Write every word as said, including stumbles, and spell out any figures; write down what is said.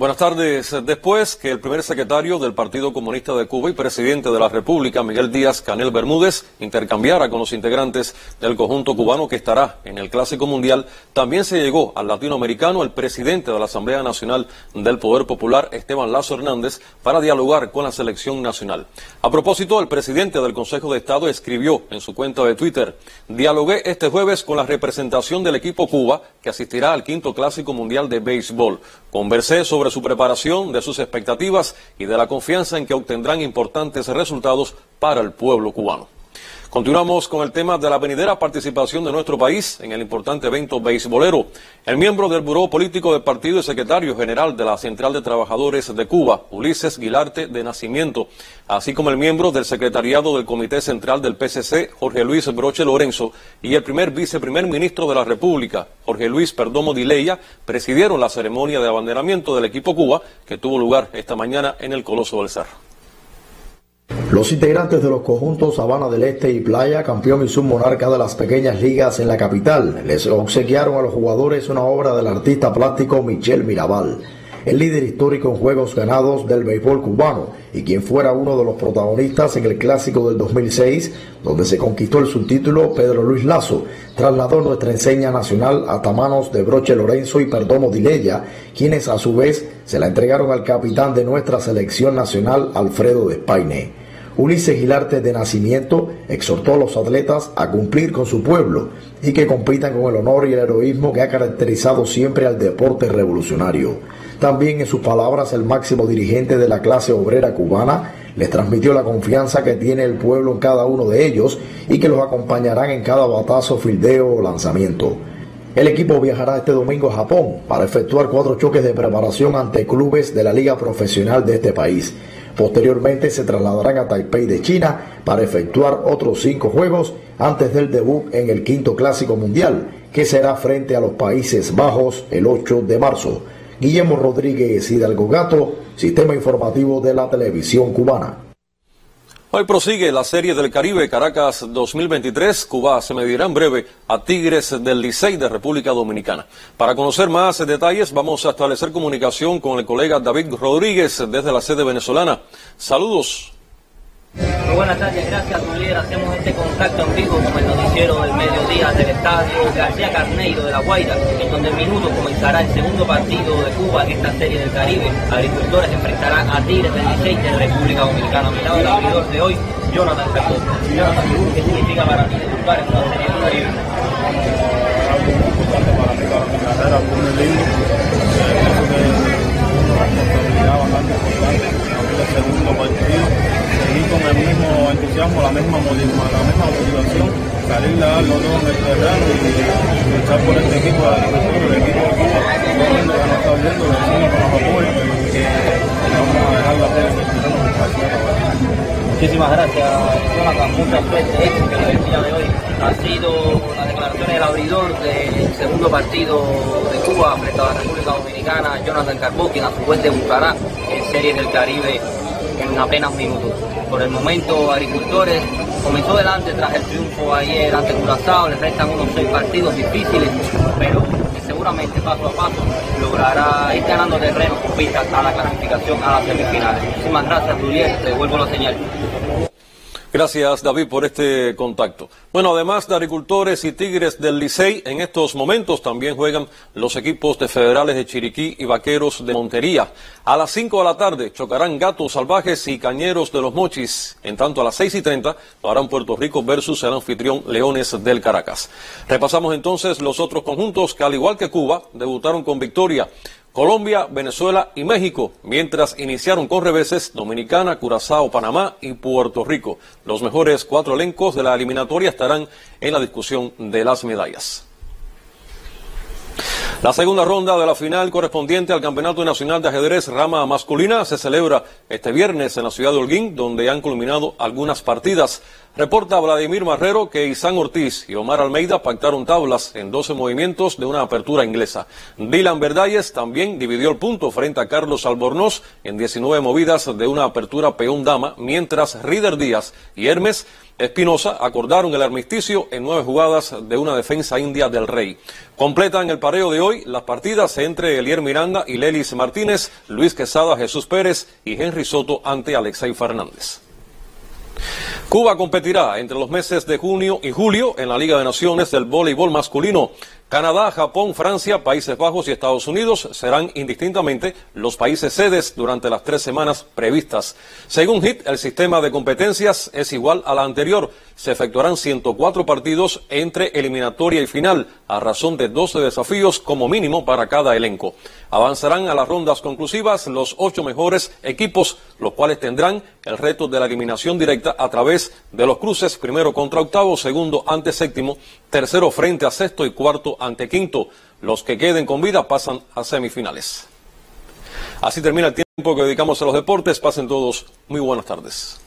Buenas tardes. Después que el primer secretario del Partido Comunista de Cuba y presidente de la República, Miguel Díaz-Canel Bermúdez, intercambiara con los integrantes del conjunto cubano que estará en el Clásico Mundial, también se llegó al latinoamericano el presidente de la Asamblea Nacional del Poder Popular, Esteban Lazo Hernández, para dialogar con la selección nacional. A propósito, el presidente del Consejo de Estado escribió en su cuenta de Twitter: dialogué este jueves con la representación del equipo Cuba que asistirá al quinto Clásico Mundial de Béisbol. Conversé sobre su preparación, de sus expectativas y de la confianza en que obtendrán importantes resultados para el pueblo cubano. Continuamos con el tema de la venidera participación de nuestro país en el importante evento beisbolero. El miembro del Buró Político del Partido y secretario general de la Central de Trabajadores de Cuba, Ulises Guilarte de Nacimiento, así como el miembro del secretariado del Comité Central del P C C, Jorge Luis Broche Lorenzo, y el primer viceprimer ministro de la República, Jorge Luis Perdomo Dileya, presidieron la ceremonia de abanderamiento del equipo Cuba que tuvo lugar esta mañana en el Coloso del Cerro. Los integrantes de los conjuntos Sabana del Este y Playa, campeón y submonarca de las pequeñas ligas en la capital, les obsequiaron a los jugadores una obra del artista plástico Michel Mirabal, el líder histórico en juegos ganados del béisbol cubano y quien fuera uno de los protagonistas en el Clásico del dos mil seis, donde se conquistó el subtítulo. Pedro Luis Lazo trasladó nuestra enseña nacional hasta manos de Broche Lorenzo y Perdomo Dileya, quienes a su vez se la entregaron al capitán de nuestra selección nacional, Alfredo Despaine. Ulises Guilarte de Nacimiento exhortó a los atletas a cumplir con su pueblo y que compitan con el honor y el heroísmo que ha caracterizado siempre al deporte revolucionario. También en sus palabras el máximo dirigente de la clase obrera cubana les transmitió la confianza que tiene el pueblo en cada uno de ellos y que los acompañarán en cada batazo, fildeo o lanzamiento. El equipo viajará este domingo a Japón para efectuar cuatro choques de preparación ante clubes de la liga profesional de este país. Posteriormente se trasladarán a Taipei de China para efectuar otros cinco juegos antes del debut en el quinto Clásico Mundial, que será frente a los Países Bajos el ocho de marzo. Guillermo Rodríguez Hidalgo Gato, Sistema Informativo de la Televisión Cubana. Hoy prosigue la Serie del Caribe Caracas dos mil veintitrés. Cuba se medirá en breve a Tigres del Licey de República Dominicana. Para conocer más detalles vamos a establecer comunicación con el colega David Rodríguez desde la sede venezolana. Saludos. Muy buenas tardes, gracias Julián. Hacemos este contacto en vivo con el noticiero del mediodía del estadio García Carneiro de La Guaira, en donde en minutos comenzará el segundo partido de Cuba en esta Serie del Caribe. Agricultores enfrentarán a Tigres del Licey de República Dominicana. A mi lado el abridor de hoy, Jonathan Castro. Jonathan, ¿qué significa para ti debutar en una Serie del Caribe? Algo muy importante para mí, para mi carrera, muy lindo. Pienso que es una responsabilidad bastante importante. El segundo partido, seguir con el mismo entusiasmo, la misma motivación, la misma motivación, salir a darlo todo en el terreno y luchar por este equipo de agricultura, el equipo de Cuba, todo el mundo que nos está viendo, que decimos que nos apoya, que vamos a dejar la pena en el terreno. Muchísimas gracias, Jonathan. Mucha suerte, éxito en el día de hoy. Ha sido las declaraciones del abridor del segundo partido de Cuba frente a la República Dominicana, Jonathan Carbó, quien a su vez debutará en Series del Caribe en apenas minutos. Por el momento, Agricultores comenzó delante tras el triunfo ayer ante Curazao. Le restan unos seis partidos difíciles, pero seguramente paso a paso logrará ir ganando terreno con vistas a la clasificación a las semifinales. Muchísimas gracias, Julián. Te devuelvo la señal. Gracias, David, por este contacto. Bueno, además de Agricultores y Tigres del Licey, en estos momentos también juegan los equipos de Federales de Chiriquí y Vaqueros de Montería. A las cinco de la tarde chocarán Gatos Salvajes y Cañeros de los Mochis. En tanto, a las seis y treinta lo harán Puerto Rico versus el anfitrión Leones del Caracas. Repasamos entonces los otros conjuntos que, al igual que Cuba, debutaron con victoria. Colombia, Venezuela y México, mientras iniciaron con reveses Dominicana, Curazao, Panamá y Puerto Rico. Los mejores cuatro elencos de la eliminatoria estarán en la discusión de las medallas. La segunda ronda de la final correspondiente al Campeonato Nacional de Ajedrez Rama Masculina se celebra este viernes en la ciudad de Holguín, donde han culminado algunas partidas. Reporta Vladimir Marrero que Isán Ortiz y Omar Almeida pactaron tablas en doce movimientos de una apertura inglesa. Dylan Verdalles también dividió el punto frente a Carlos Albornoz en diecinueve movidas de una apertura peón dama, mientras Rider Díaz y Hermes Espinosa acordaron el armisticio en nueve jugadas de una defensa india del Rey. Completan el pareo de hoy las partidas entre Elier Miranda y Lelis Martínez, Luis Quesada, Jesús Pérez y Henry Soto ante Alexei Fernández. Cuba competirá entre los meses de junio y julio en la Liga de Naciones del voleibol masculino. Canadá, Japón, Francia, Países Bajos y Estados Unidos serán indistintamente los países sedes durante las tres semanas previstas. Según H I T, el sistema de competencias es igual a la anterior. Se efectuarán ciento cuatro partidos entre eliminatoria y final, a razón de doce desafíos como mínimo para cada elenco. Avanzarán a las rondas conclusivas los ocho mejores equipos, los cuales tendrán el reto de la eliminación directa a través de los cruces, primero contra octavo, segundo ante séptimo, tercero frente a sexto y cuarto ante quinto. Los que queden con vida pasan a semifinales. Así termina el tiempo que dedicamos a los deportes. Pasen todos muy buenas tardes.